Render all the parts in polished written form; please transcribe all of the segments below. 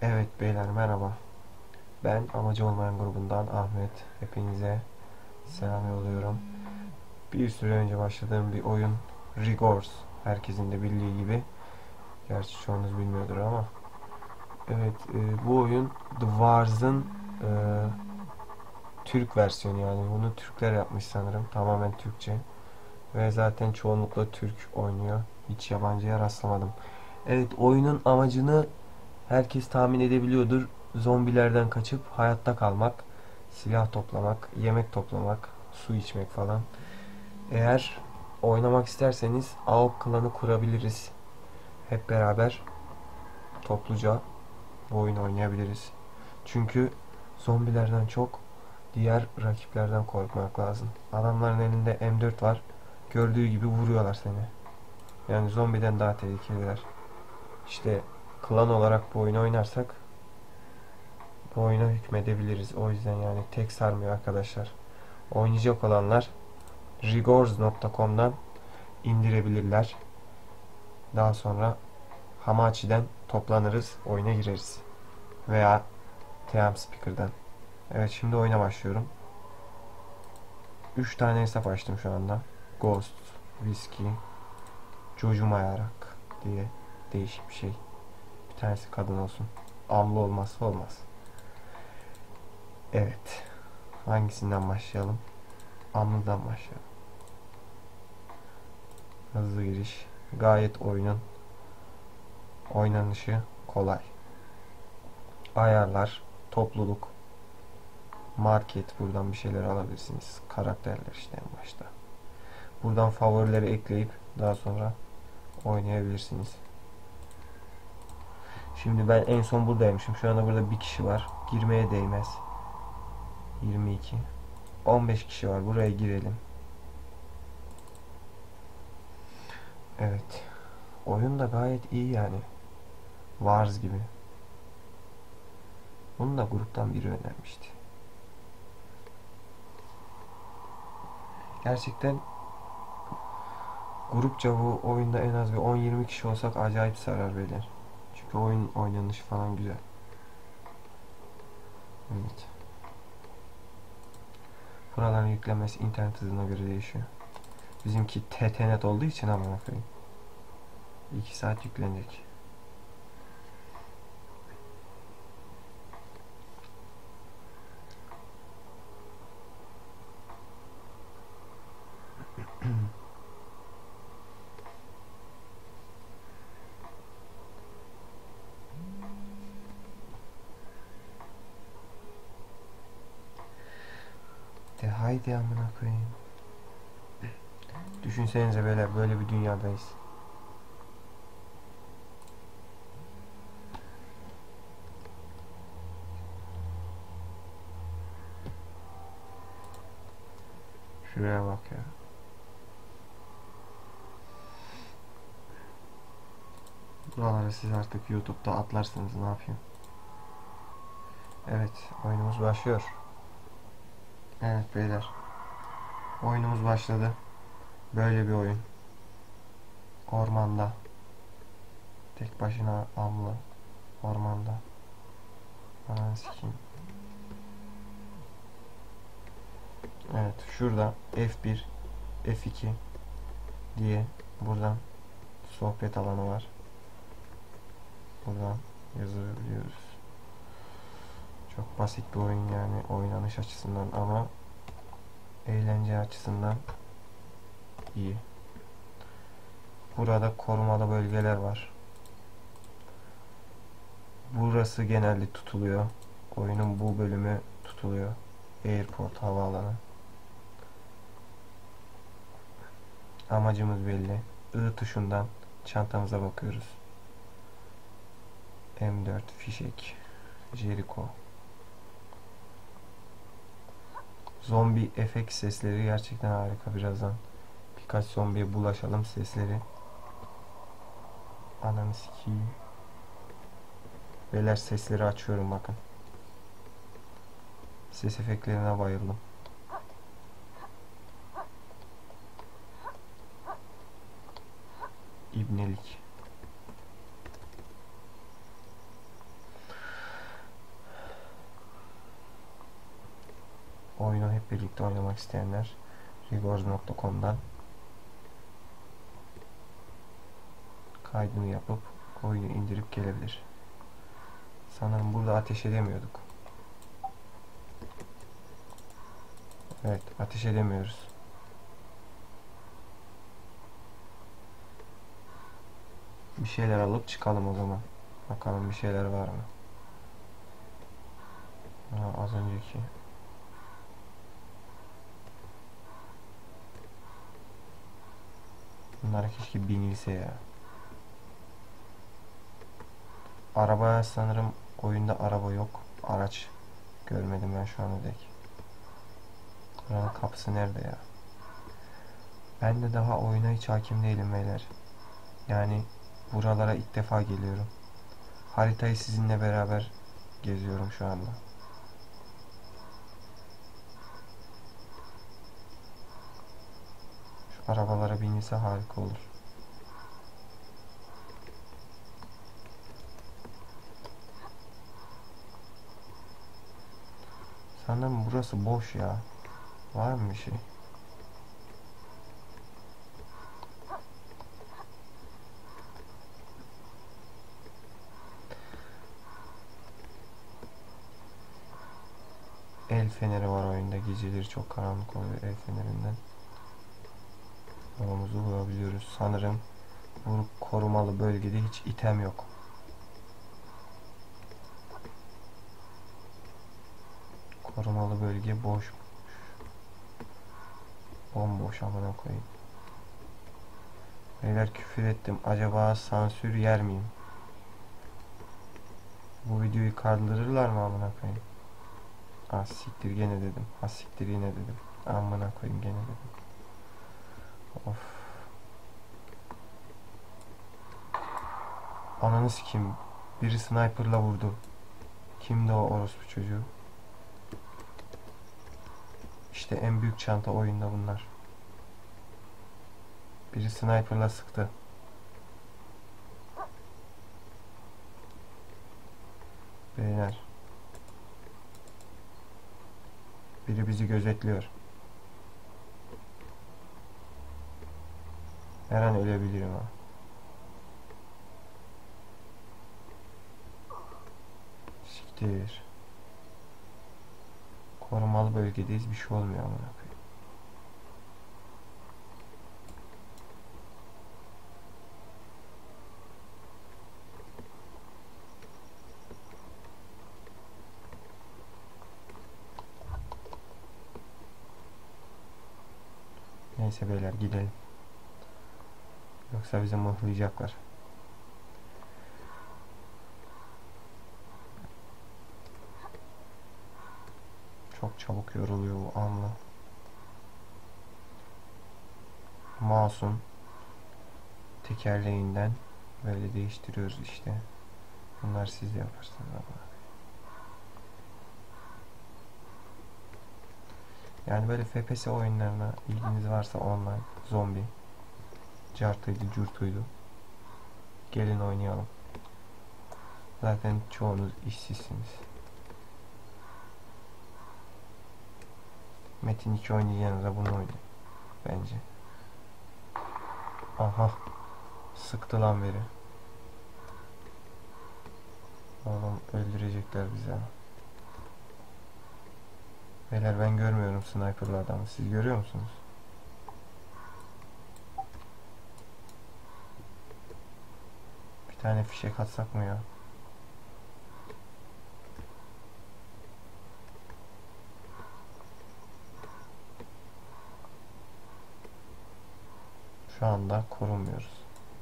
Evet beyler merhaba. Ben Amacı Olmayan grubundan Ahmet. Hepinize selam yolluyorum. Bir süre önce başladığım bir oyun Rigors. Herkesin de bildiği gibi. Gerçi çoğunuz bilmiyordur ama. Evet bu oyun The Wars'ın e, Türk versiyonu, yani bunu Türkler yapmış sanırım. Tamamen Türkçe. Ve zaten çoğunlukla Türk oynuyor. Hiç yabancıya rastlamadım. Evet, oyunun amacını herkes tahmin edebiliyordur. Zombilerden kaçıp hayatta kalmak, silah toplamak, yemek toplamak, su içmek falan. Eğer oynamak isterseniz AOK klanı kurabiliriz. Hep beraber topluca bu oyunu oynayabiliriz. Çünkü zombilerden çok diğer rakiplerden korkmak lazım. Adamların elinde M4 var. Gördüğü gibi vuruyorlar seni. Yani zombiden daha tehlikeliler. İşte klan olarak bu oyunu oynarsak bu oyuna hükmedebiliriz. O yüzden yani tek sarmıyor arkadaşlar. Oynayacak olanlar rigors.com'dan indirebilirler. Daha sonra Hamachi'den toplanırız, oyuna gireriz. Veya TeamSpeaker'dan. Evet, şimdi oyuna başlıyorum. 3 tane hesap açtım şu anda. Ghost, Whiskey, Jojumayarak diye değişik bir şey. Bir tanesi kadın olsun. Amlı olmazsa olmaz. Evet. Hangisinden başlayalım? Amlıdan başlayalım. Hızlı giriş. Gayet oyunun oynanışı kolay. Ayarlar, topluluk, market, buradan bir şeyler alabilirsiniz. Karakterler işte en başta. Buradan favorileri ekleyip daha sonra oynayabilirsiniz. Şimdi ben en son buradaymışım. Şu anda burada bir kişi var. Girmeye değmez. 22. 15 kişi var. Buraya girelim. Evet. Oyun da gayet iyi yani. Wars gibi. Bunu da gruptan biri önermişti. Gerçekten grupça bu oyunda en az bir 10-20 kişi olsak acayip sarar beyler. Çünkü oyun oynanışı falan güzel. Evet. Buraların yüklemesi internet hızına göre değişiyor. Bizimki TTNet olduğu için ama koyayım. 2 saat yüklenecek. De haydi amına koyayım. Düşünsenize böyle bir dünyadayız. Şuraya bak ya. Buraları siz artık YouTube'da atlarsınız, ne yapayım. Evet, oyunumuz başlıyor. Evet beyler. Oyunumuz başladı. Böyle bir oyun. Ormanda. Tek başına amlı. Ormanda. Ananı sikeyim. Evet, şurada F1, F2 diye buradan sohbet alanı var. Buradan yazabiliyoruz. Çok basit bir oyun yani oynanış açısından ama eğlence açısından iyi. Burada korumalı bölgeler var. Burası genelde tutuluyor. Oyunun bu bölümü tutuluyor. Airport, havaalanı. Amacımız belli. I tuşundan çantamıza bakıyoruz. M4, fişek, Jericho. Zombi efekt sesleri gerçekten harika. Birazdan birkaç zombiye bulaşalım, sesleri. Ananı sikeyim. Beyler, sesleri açıyorum bakın. Ses efektlerine bayıldım. İbnelik. hep birlikte oynamak isteyenler rigors.com'dan kaydını yapıp oyunu indirip gelebilir. Sanırım burada ateş edemiyorduk. Evet, ateş edemiyoruz. Bir şeyler alıp çıkalım o zaman. Bakalım bir şeyler var mı? Az önceki. Bunlara keşke binilse ya. Arabaya sanırım oyunda araba yok. Araç görmedim ben şu ana dek. Buranın kapısı nerede ya? Ben de daha oyuna hiç hakim değilim beyler. Yani buralara ilk defa geliyorum. Haritayı sizinle beraber geziyorum şu anda. Şu arabalara binilse harika olur. Sanırım burası boş ya. Var mı bir şey? El feneri var oyunda. Geceleri çok karanlık oluyor el fenerinden. Yolumuzu bulabiliyoruz. Sanırım bu korumalı bölgede hiç item yok. Korumalı bölge boş. Bomboş amına koyayım. Beyler küfür ettim. Acaba sansür yer miyim? Bu videoyu kaldırırlar mı amına koyayım? Ah siktir gene dedim. Ah siktir yine dedim. Amına koyayım gene dedim. Of. Ananı sikeyim. Biri sniperla vurdu. Kimdi o orospu çocuğu? İşte en büyük çanta oyunda bunlar. Biri sniperla sıktı. Beyler. Biri bizi gözetliyor. Her an ölebilirim ha. Siktir. Korumalı bölgedeyiz. Bir şey olmuyor amına koyayım. Neyse beyler gidelim. Yoksa bizi mıhlayacaklar. Çok çabuk yoruluyor bu anla. Mouse'un tekerleğinden böyle değiştiriyoruz işte. Bunlar siz de yaparsınız ama. Yani böyle FPS oyunlarına ilginiz varsa online, zombi, cartıydı, curtuydu. Gelin oynayalım. Zaten çoğunuz işsizsiniz. Metin 2 oynayacağınıza bunu oynayın. Bence. Aha. Sıktı lan biri. Oğlum öldürecekler bizi. Beyler ben görmüyorum sniperlı adamı. Siz görüyor musunuz? Bir tane fişek atsak mı ya? Şu anda korunmuyoruz.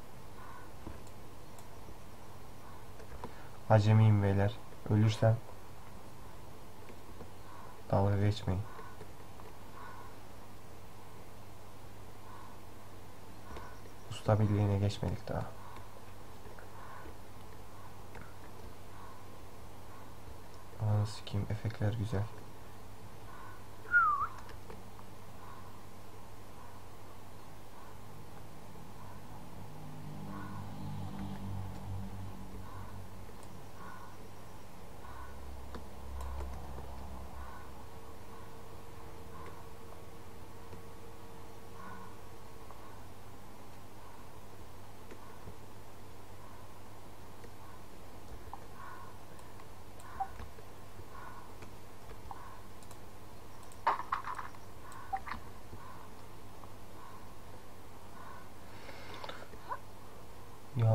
Acemiyim beyler. Ölürsem dalga geçmeyin. Usta birliğine geçmedik daha. Ananı sikeyim, efektler güzel.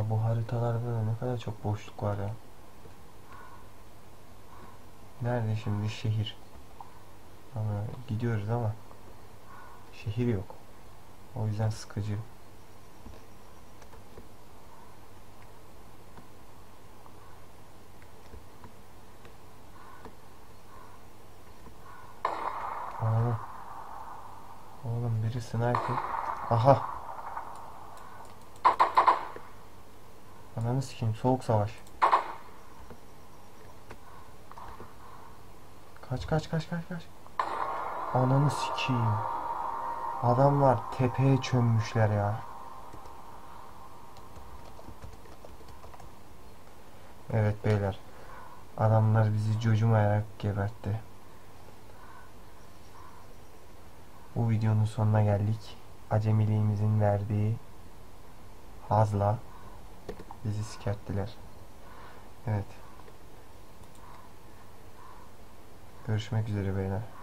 bu haritalarda da ne kadar çok boşluk var ya. Nerede şimdi şehir? Ama gidiyoruz ama şehir yok. O yüzden sıkıcı. Aa, oğlum biri sniper. Aha. Ananı sikeyim, soğuk savaş. Kaç kaç kaç kaç kaç. Ananı sikeyim. Adamlar tepeye çömmüşler ya. Evet beyler. Adamlar bizi cocumayarak gebertti. Bu videonun sonuna geldik. Acemiliğimizin verdiği hazla bizi sikerttiler. Evet. Görüşmek üzere beyler.